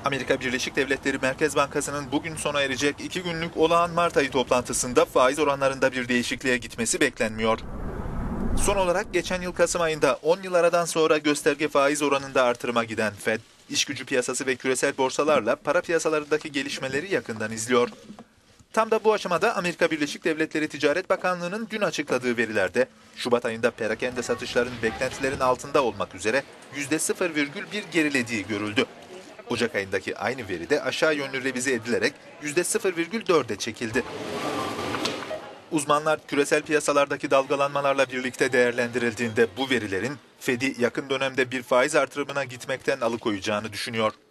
Amerika Birleşik Devletleri Merkez Bankası'nın bugün sona erecek 2 günlük olağan Mart ayı toplantısında faiz oranlarında bir değişikliğe gitmesi beklenmiyor. Son olarak geçen yıl Kasım ayında 10 yıl aradan sonra gösterge faiz oranında artırıma giden Fed, işgücü piyasası ve küresel borsalarla para piyasalarındaki gelişmeleri yakından izliyor. Tam da bu aşamada Amerika Birleşik Devletleri Ticaret Bakanlığı'nın dün açıkladığı verilerde Şubat ayında perakende satışların beklentilerin altında olmak üzere %0,1 gerilediği görüldü. Ocak ayındaki aynı veri de aşağı yönlü revize edilerek %0,4'e çekildi. Uzmanlar küresel piyasalardaki dalgalanmalarla birlikte değerlendirildiğinde bu verilerin Fed'i yakın dönemde bir faiz artırımına gitmekten alıkoyacağını düşünüyor.